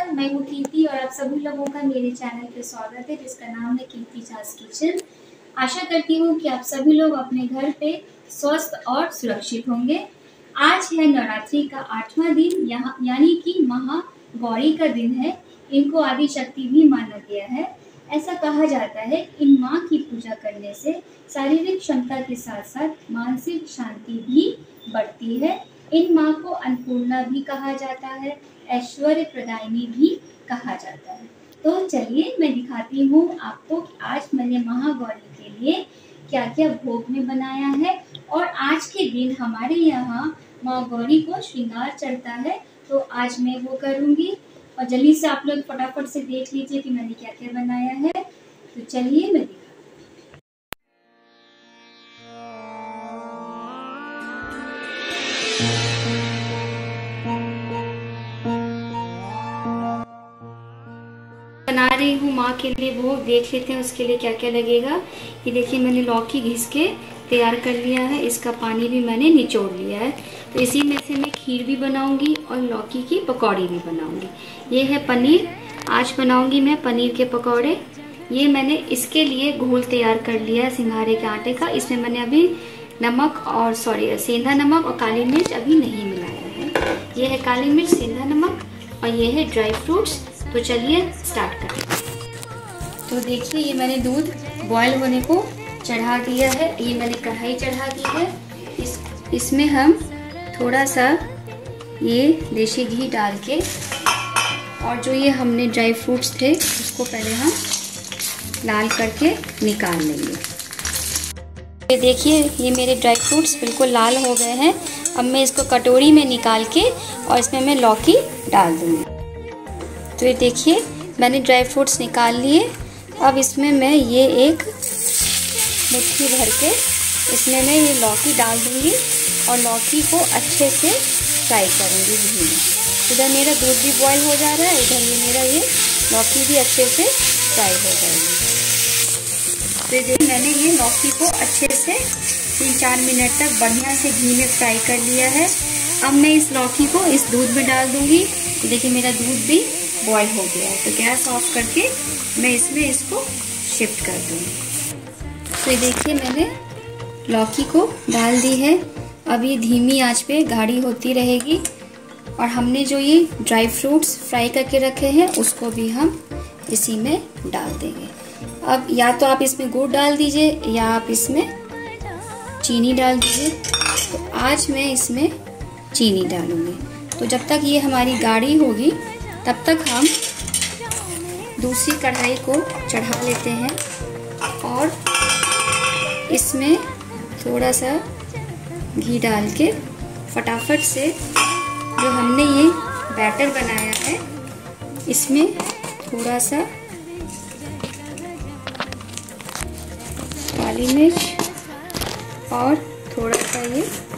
नमस्कार, मैं हूँ कीर्ति और आप सभी लोगों का मेरे चैनल पे स्वागत है जिसका नाम है कीर्ति चास किचन। आशा करती हूँ कि आप सभी लोग अपने घर पे स्वस्थ और सुरक्षित होंगे। आज है नवरात्रि का 8वां दिन, यानी कि महागौरी का दिन है। इनको आदि शक्ति भी माना गया है। ऐसा कहा जाता है कि इन माँ की पूजा करने से शारीरिक क्षमता के साथ साथ मानसिक शांति भी बढ़ती है। इन माँ को अन्नपूर्णा भी कहा जाता है, ऐश्वर्य प्रदायिनी भी कहा जाता है। तो चलिए मैं दिखाती हूँ आपको कि आज मैंने महागौरी के लिए क्या क्या भोग में बनाया है। और आज के दिन हमारे यहाँ माँ गौरी को श्रृंगार चढ़ता है, तो आज मैं वो करूँगी। और जल्दी से आप लोग फटाफट से देख लीजिए कि मैंने क्या क्या बनाया है। तो चलिए मैं बना रही हूँ माँ के लिए भोग। देख लेते हैं उसके लिए क्या क्या लगेगा। ये देखिए मैंने लौकी घिस के तैयार कर लिया है, इसका पानी भी मैंने निचोड़ लिया है। तो इसी में से मैं खीर भी बनाऊंगी और लौकी की पकौड़ी भी बनाऊंगी। ये है पनीर, आज बनाऊंगी मैं पनीर के पकौड़े। ये मैंने इसके लिए घोल तैयार कर लिया है सिंघाड़े के आटे का। इसमें मैंने अभी नमक और सेंधा नमक और काली मिर्च अभी नहीं मिलाया है। ये है काली मिर्च, सेंधा नमक और ये है ड्राई फ्रूट्स। तो चलिए स्टार्ट करें। तो देखिए ये मैंने दूध बॉयल होने को चढ़ा दिया है। ये मैंने कढ़ाई चढ़ा दी है। इसमें हम थोड़ा सा ये देसी घी डाल के और जो ये हमने ड्राई फ्रूट्स थे उसको पहले हम लाल करके निकाल लेंगे। ये देखिए ये मेरे ड्राई फ्रूट्स बिल्कुल लाल हो गए हैं। अब मैं इसको कटोरी में निकाल के और इसमें मैं लौकी डाल दूँगी। तो ये देखिए मैंने ड्राई फ्रूट्स निकाल लिए। अब इसमें मैं ये एक मुट्ठी भर के इसमें मैं ये लौकी डाल दूँगी और लौकी को अच्छे से फ्राई करूँगी घी में। इधर मेरा दूध भी बॉयल हो जा रहा है, इधर मेरा ये लौकी भी अच्छे से फ्राई हो जाएगी। तो मैंने ये लौकी को अच्छे से 3-4 मिनट तक बढ़िया से घी में फ्राई कर लिया है। अब मैं इस लौकी को इस दूध में डाल दूँगी। देखिए मेरा दूध भी बॉयल हो गया है। तो गैस ऑफ करके मैं इसमें इसको शिफ्ट कर दूँगी। तो ये देखिए मैंने लौकी को डाल दी है। अब ये धीमी आंच पे गाढ़ी होती रहेगी। और हमने जो ये ड्राई फ्रूट्स फ्राई करके रखे हैं उसको भी हम इसी में डाल देंगे। अब या तो आप इसमें गुड़ डाल दीजिए या आप इसमें चीनी डाल दीजिए। तो आज मैं इसमें चीनी डालूँगी। तो जब तक ये हमारी गाढ़ी होगी तब तक हम दूसरी कढ़ाई को चढ़ा लेते हैं और इसमें थोड़ा सा घी डाल के फटाफट से जो हमने ये बैटर बनाया है इसमें थोड़ा सा काली मिर्च और थोड़ा सा ये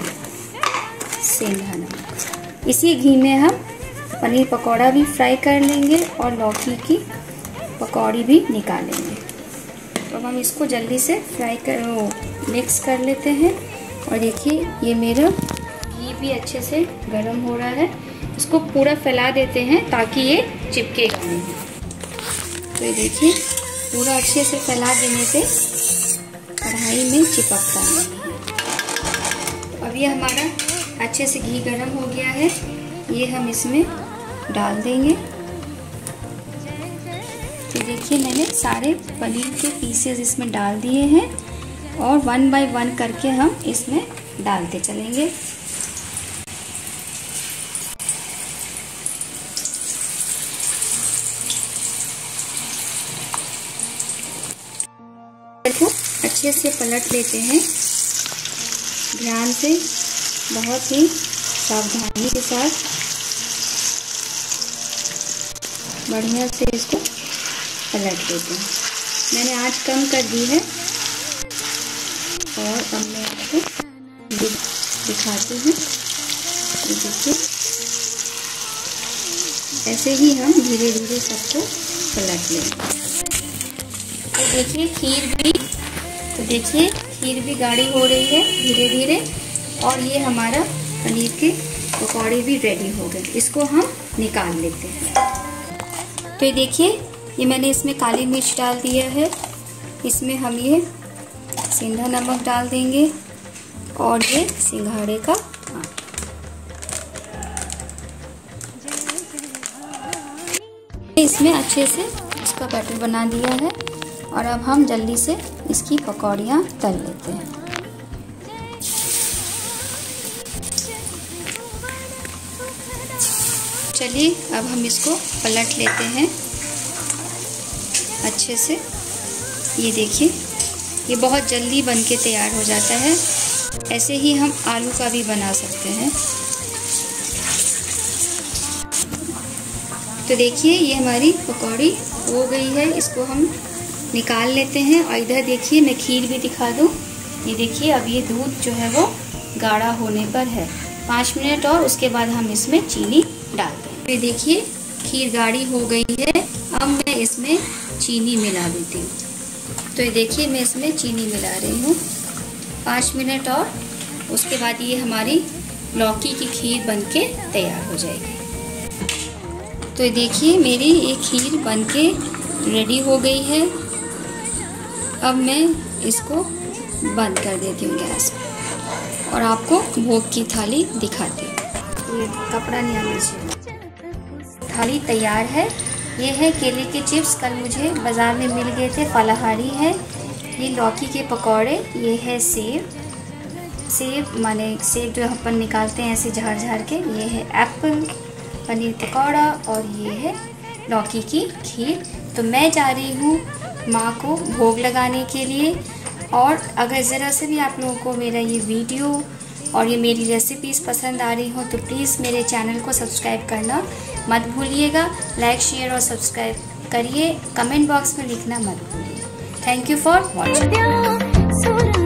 सेंधा नमक, इसी घी में हम पनीर पकौड़ा भी फ्राई कर लेंगे और लौकी की पकौड़ी भी निकालेंगे। तो हम इसको जल्दी से मिक्स कर लेते हैं। और देखिए ये मेरा घी भी अच्छे से गर्म हो रहा है। इसको पूरा फैला देते हैं ताकि ये चिपकेगा नहीं। तो ये देखिए पूरा अच्छे से फैला देने से कढ़ाई में चिपकता नहीं है। तो अब ये हमारा अच्छे से घी गर्म हो गया है। ये हम इसमें डाल देंगे। तो देखिए मैंने सारे पनीर के पीसेस इसमें डाल दिए हैं और 1 बाय 1 करके हम इसमें डालते चलेंगे। देखो अच्छे से पलट लेते हैं ध्यान से, बहुत ही सावधानी के साथ बढ़िया से इसको पलट देते हैं। मैंने आँच कम कर दी है और अब मैं आपको दिखाती हूँ। देखिए ऐसे ही हम धीरे धीरे सबको पलट लेंगे। तो देखिए खीर भी गाढ़ी हो रही है धीरे धीरे और ये हमारा पनीर के पकौड़े भी रेडी हो गए। इसको हम निकाल लेते हैं। तो ये देखिए, ये मैंने इसमें काली मिर्च डाल दिया है। इसमें हम ये सेंधा नमक डाल देंगे और ये सिंघाड़े का आटा। इसमें अच्छे से इसका बैटर बना दिया है और अब हम जल्दी से इसकी पकौड़ियाँ तल लेते हैं। चलिए अब हम इसको पलट लेते हैं अच्छे से। ये देखिए, ये बहुत जल्दी बन के तैयार हो जाता है। ऐसे ही हम आलू का भी बना सकते हैं। तो देखिए, ये हमारी पकौड़ी हो गई है। इसको हम निकाल लेते हैं। और इधर देखिए, मैं खीर भी दिखा दूँ। ये देखिए, अब ये दूध जो है वो गाढ़ा होने पर है। 5 मिनट और उसके बाद हम इसमें चीनी डालते हैं। ये देखिए, खीर गाढ़ी हो गई है। अब मैं इसमें चीनी मिला देती हूँ। तो ये देखिए, मैं इसमें चीनी मिला रही हूँ। 5 मिनट और उसके बाद ये हमारी लौकी की खीर बनके तैयार हो जाएगी। तो ये देखिए, मेरी ये खीर बनके रेडी हो गई है। अब मैं इसको बंद कर देती हूँ गैस और आपको भोग की थाली दिखाती हूँ। ये कपड़ा नहीं आना चाहिए। थाली तैयार है। ये है केले के चिप्स, कल मुझे बाज़ार में मिल गए थे, फलाहारी है। ये लौकी के पकौड़े, ये है सेब माने सेब जो अपन निकालते हैं ऐसे झाड़ झाड़ के। ये है एप्पल, पनीर पकौड़ा और ये है लौकी की खीर। तो मैं जा रही हूँ माँ को भोग लगाने के लिए। और अगर ज़रा से भी आप लोगों को मेरा ये वीडियो और ये मेरी रेसिपीज़ पसंद आ रही हो तो प्लीज़ मेरे चैनल को सब्सक्राइब करना मत भूलिएगा। लाइक, शेयर और सब्सक्राइब करिए। कमेंट बॉक्स में लिखना मत भूलिए। Thank you for watching.